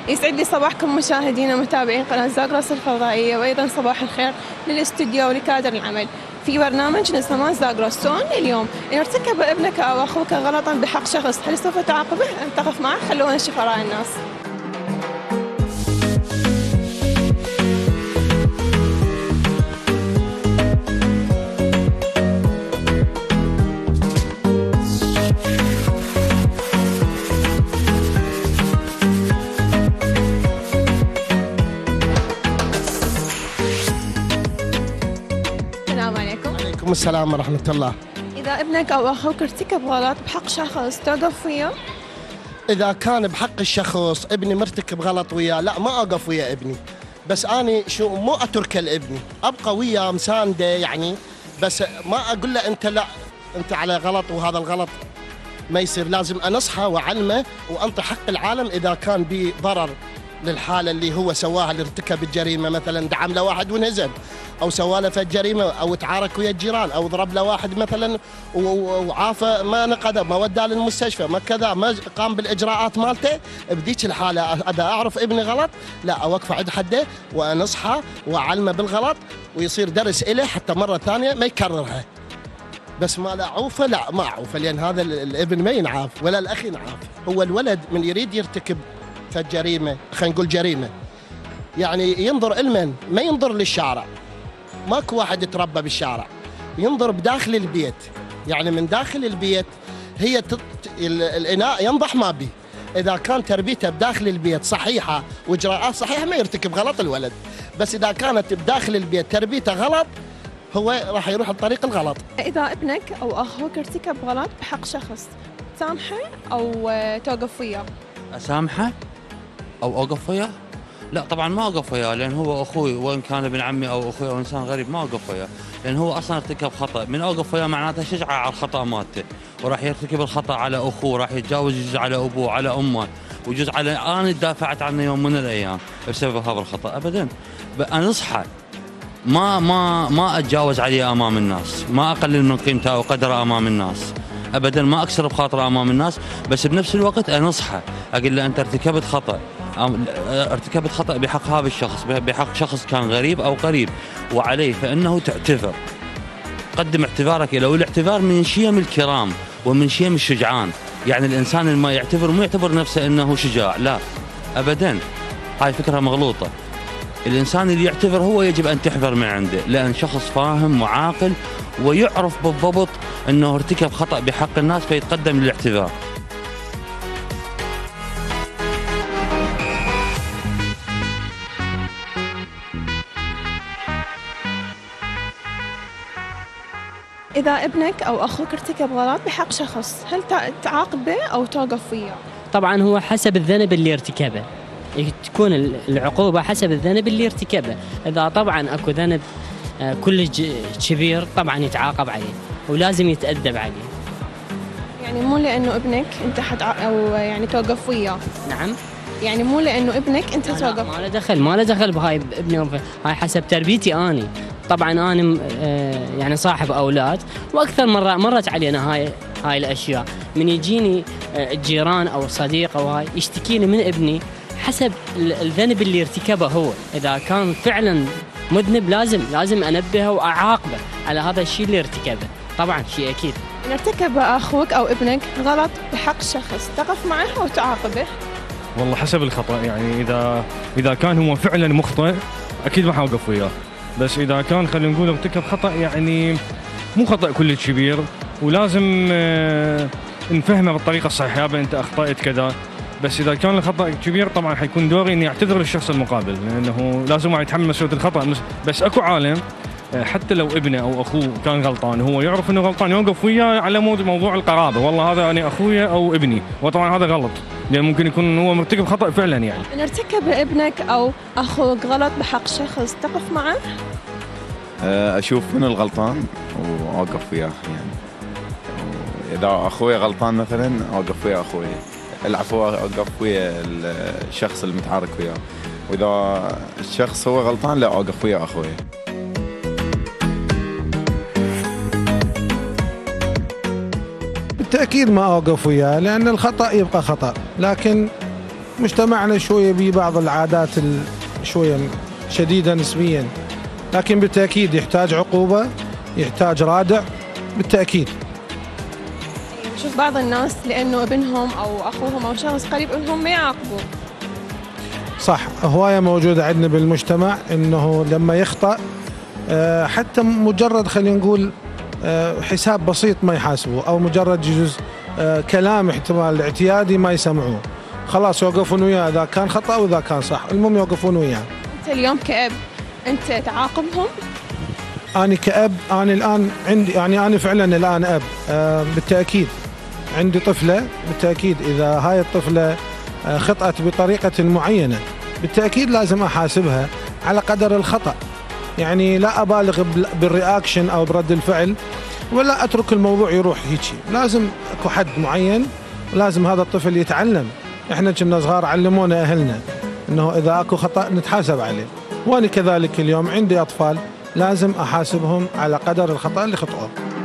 يسعد لي صباحكم مشاهدينا ومتابعين قناة زاغروس الفضائية، وأيضا صباح الخير للاستوديو ولكادر العمل في برنامج نسمان زاغروس. سؤالنا اليوم: إن ارتكب ابنك أو أخوك غلطا بحق شخص، هل سوف تعاقبه أم تقف معه؟ خلونا نشوف آراء الناس. وعليكم السلام ورحمة الله. إذا ابنك أو أخوك ارتكب غلط بحق شخص، توقف وياه؟ إذا كان بحق الشخص ابني مرتكب غلط وياه، لا ما أقف ويا ابني، بس أنا مو أتركه لابني، أبقى وياه مسانده يعني، بس ما أقول له أنت لا أنت على غلط وهذا الغلط ما يصير. لازم أنصحه وأعلمه وأنطي حق العالم إذا كان بي ضرر للحالة اللي هو سواها، اللي ارتكب الجريمة، مثلا دعم له واحد وانهزم، أو سوى له جريمة، أو تعارك ويا الجيران، أو ضرب له واحد مثلا وعافى ما نقذه، ما وداه للمستشفى، ما كذا، ما قام بالإجراءات مالته. بذيك الحالة إذا أعرف ابني غلط، لا أوقفه عند حده وأنصحه وأعلمه بالغلط، ويصير درس إله حتى مرة ثانية ما يكررها. بس ما لا أعوفه، لا ما أعوفه، لأن هذا الابن ما ينعاف ولا الأخ ينعاف. هو الولد من يريد يرتكب فالجريمة، خلينا نقول جريمة، يعني ينظر لمن؟ ما ينظر للشارع، ماكو واحد يتربى بالشارع، ينظر بداخل البيت، يعني من داخل البيت هي الإناء ينضح ما بيه. إذا كان تربيته بداخل البيت صحيحة وإجراءات صحيحة ما يرتكب غلط الولد، بس إذا كانت بداخل البيت تربيته غلط هو راح يروح الطريق الغلط. إذا ابنك أو أخوك ارتكب غلط بحق شخص، تسامحه أو توقف وياه؟ أسامحه أو أوقف وياه؟ لا طبعا ما أوقف وياه، لأن هو أخوي، وإن كان ابن عمي أو أخوي أو إنسان غريب ما أوقف وياه، لأن هو أصلا ارتكب خطأ. من أوقف وياه معناته شجعه على الخطأ مالته، وراح يرتكب الخطأ على أخوه، راح يتجاوز جزء على أبوه على أمه، وجزء على أنا دافعت عنه يوم من الأيام بسبب هذا الخطأ. أبدا أنصحه، ما أتجاوز عليه أمام الناس، ما أقلل من قيمته أو قدره أمام الناس، أبدا ما أكسر بخاطره أمام الناس، بس بنفس الوقت أنصحه، أقول له أنت ارتكبت خطأ بحق هذا الشخص، بحق شخص كان غريب أو قريب، وعليه فإنه تعتذر، قدم اعتذارك له. والاعتذار من شيم الكرام ومن شيم الشجعان، يعني الإنسان اللي ما يعتذر مو يعتبر نفسه أنه شجاع، لا أبدا، هاي فكرة مغلوطة. الإنسان اللي يعتذر هو يجب أن تحذر من عنده، لأن شخص فاهم وعاقل ويعرف بالضبط أنه ارتكب خطأ بحق الناس فيتقدم للاعتذار. إذا ابنك أو أخوك ارتكب غلط بحق شخص، هل تعاقبه أو توقف وياه؟ طبعا هو حسب الذنب اللي ارتكبه، تكون العقوبة حسب الذنب اللي ارتكبه. إذا طبعا أكو ذنب كل كبير طبعا يتعاقب عليه ولازم يتأدب عليه. يعني مو لأنه ابنك أنت أو يعني توقف وياه؟ نعم، يعني مو لأنه ابنك أنت توقف. ما له دخل بهاي ابني، هاي حسب تربيتي أنا. طبعا أنا يعني صاحب أولاد، وأكثر مرت علينا هاي الأشياء، من يجيني الجيران أو صديق أو هاي يشتكيني من ابني حسب الذنب اللي ارتكبه هو. إذا كان فعلا مذنب لازم أنبهه وأعاقبه على هذا الشيء اللي ارتكبه، طبعا شيء أكيد. إن ارتكب أخوك أو ابنك غلط بحق شخص، تقف معه أو تعاقبه؟ والله حسب الخطأ، يعني إذا كان هو فعلا مخطئ أكيد ما حوقف وياه، بس إذا كان خلينا نقول ارتكب خطأ يعني مو خطأ كلش كبير، ولازم نفهمه بالطريقة الصحيحة، يابا أنت أخطأت كذا. بس إذا كان الخطأ كبير طبعا حيكون دوري إني أعتذر للشخص المقابل، لأنه لازم يتحمل مسؤولية الخطأ. بس أكو عالم حتى لو ابنه أو أخوه كان غلطان، هو يعرف إنه غلطان، يوقف وياه على موضوع القرابة، والله هذا أنا أخويا أو ابني، وطبعا هذا غلط، لأن ممكن يكون هو مرتكب خطأ فعلا. يعني إن ارتكب ابنك أو أخوك غلط بحق شخص، تقف معه؟ أشوف من الغلطان وأوقف وياه، يعني إذا أخوي غلطان مثلا أوقف ويا أخوي، العفو أوقف ويا الشخص المتعارك وياه، وإذا الشخص هو غلطان لا أوقف ويا أخوي. بالتأكيد ما أوقف وياه، لأن الخطأ يبقى خطأ، لكن مجتمعنا شوية بيه بعض العادات شوية شديدة نسبيا، لكن بالتأكيد يحتاج عقوبة، يحتاج رادع بالتأكيد. شوف بعض الناس لأنه ابنهم أو أخوهم أو شخص قريب منهم ما يعاقبوه. صح، هواية موجودة عندنا بالمجتمع إنه لما يخطأ حتى مجرد خلينا نقول حساب بسيط ما يحاسبوه، أو مجرد جزء كلام احتمال اعتيادي ما يسمعوه، خلاص يوقفون وياه إذا كان خطأ وإذا كان صح، المهم يوقفون وياه. أنت اليوم كأب أنت تعاقبهم؟ أنا كأب أنا الآن عندي يعني أنا فعلا الآن أب بالتأكيد عندي طفلة، بالتأكيد إذا هاي الطفلة خطأت بطريقة معينة بالتأكيد لازم أحاسبها على قدر الخطأ، يعني لا أبالغ بالرياكشن أو برد الفعل ولا أترك الموضوع يروح هيجي، لازم أكو حد معين، لازم هذا الطفل يتعلم. إحنا كنا صغار علمونا أهلنا إنه إذا أكو خطأ نتحاسب عليه، وأنا كذلك اليوم عندي أطفال لازم أحاسبهم على قدر الخطأ اللي خطأوه.